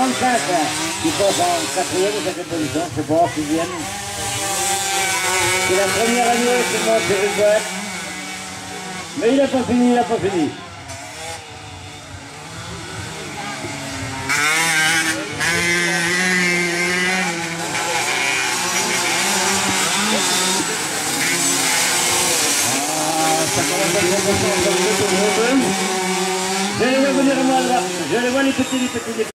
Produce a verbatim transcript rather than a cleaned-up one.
trente-cinq qui passe en quatrième ou cinquième position, je sais pas, sixième. C'est la première année qu'il monte sur une boîte. Mais il n'a pas fini, il n'a pas fini. Ça commence à être important, je les vois venir à moi là. Je les vois les petits, les petits, les petits.